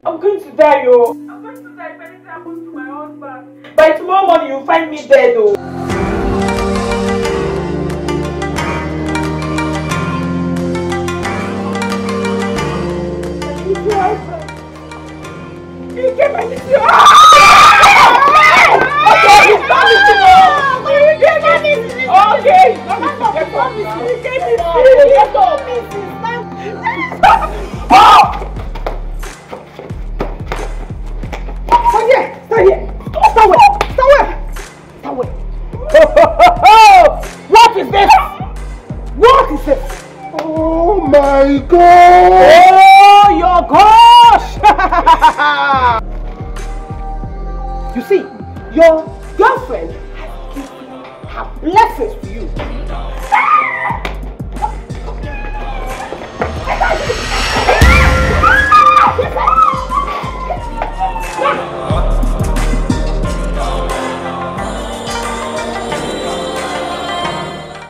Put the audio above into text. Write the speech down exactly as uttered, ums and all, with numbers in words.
I'm going to die, oh. I'm going to die if anything happens to my husband. By tomorrow morning, you'll find me dead, oh. You get my little okay, he's not listening. You get my little okay, he's not listening. You get me free. Get off. Oh! Stand here! Stand here! Stand where? Stand where? Stand where? What is this? What is this? Oh my God! Oh your gosh! You see, your